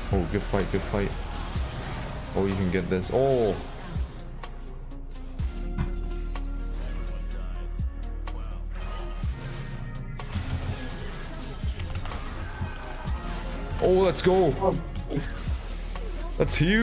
Oh, good fight, good fight. Oh, you can get this. Oh! Oh, let's go! That's huge!